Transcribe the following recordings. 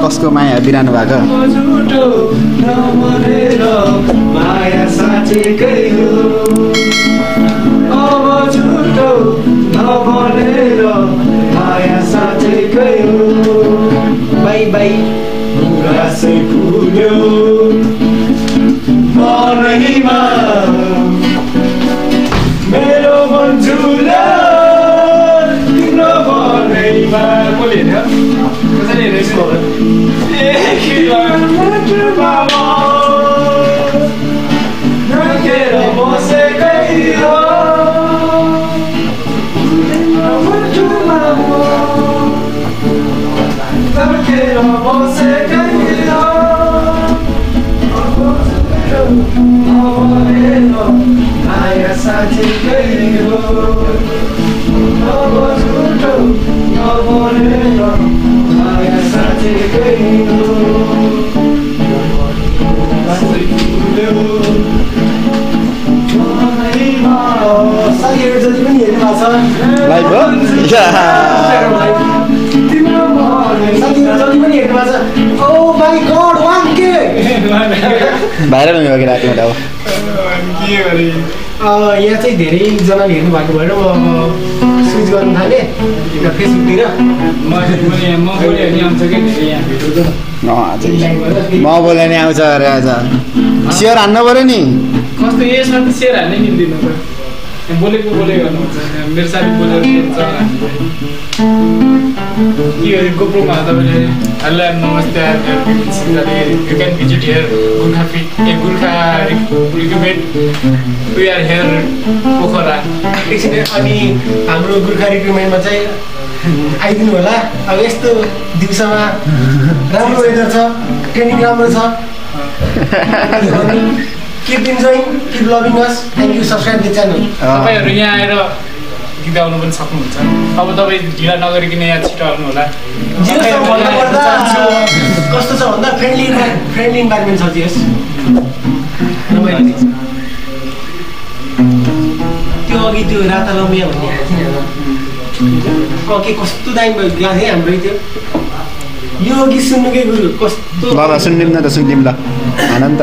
कसको माया बिरानो भएको माया साँचेकै हो अब झुटो नबनेर माया साँचेकै हो बाई बाई गुराँसै फुल्यो मनैमा मेरो मन झुल्यो तिम्रो मनैमा कसले हेर्यो कसैले हेरेको राखेर बसेकै हो राखेर बसेकै हो माया साँचेकै हो अब झुटो नबनेर माया साँचेकै हो साथीहरू जति पनि हेर्नु भएको छ लाइभ हो साथीहरू जति पनि हेर्नु भएको छ ओ माई गॉड 1K भाइरल हुने भयो कि रातिमा त यहाँ चाहिँ धेरैजनाले हेर्नु भएको भएर म स्विच गर्नु थालेँ फेसबुकतिर म बोले नि आउँछ अरे आज सेयर हान्नु पऱ्यो नि कस्तो यसमा त सेयर हाल्नै मिल्दैन त बोलेको गर्नुहुन्छ मेरो साथी बोलेर दिन्छ के हो गोप्रोमा तपाईँले हेलो नमस्ते you can visit here Gorkha recruitment we are here Pokhara एकछिन अनि हाम्रो गोर्खा रिक्रुटमेन्टमा चाहिँ आइदिनु होला अब यस्तो दिउँसोमा राम्रो वेदर छ ट्रेनिङ राम्रो छ Keep enjoying, keep loving us, and you subscribe the channel. तपाईहरु यहाँ आएर गीत गाउनु पनि सक्नुहुन्छ अब तपाई ढिला नगरिकन यहाँ छिटो आउनु होला कस्तो छ भन्दा फ्रेन्डली इन्भाइरोमेन्ट छ यस त्यो अघि त्यो राता लम्बिया भन्ने के कस्तो दामी ग्लास है हाम्रै त्यो यो गीत सुन्नुकै गुरु कस्तो ल सुन्दिम न त सुन्दिम ल आनन्द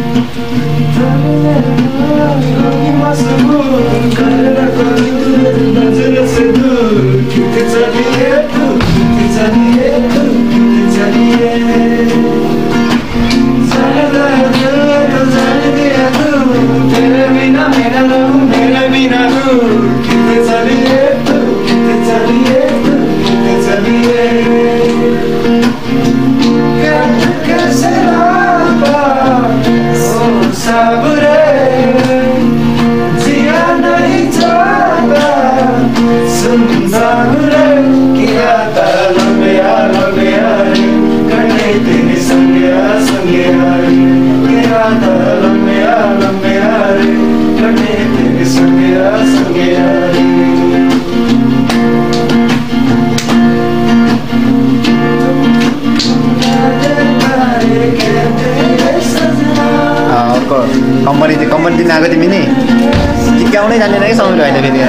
कम्पनी दिन आएको तिमी नि सिकाउनै जान्दैन कि समय होइन फेरि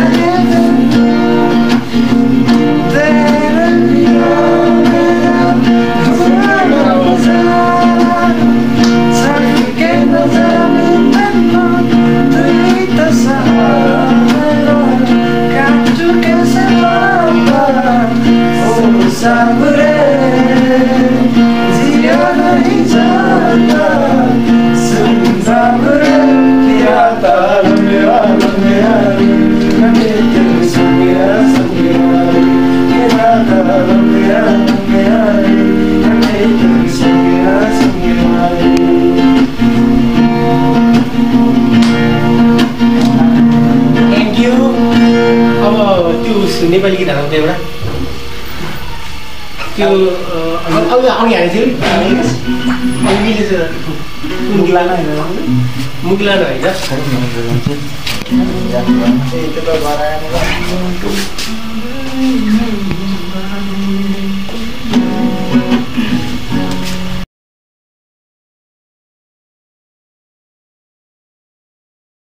नेपाली गीत हाल्नु एउटा त्यो अघि हालेको थियो मुगिला होइन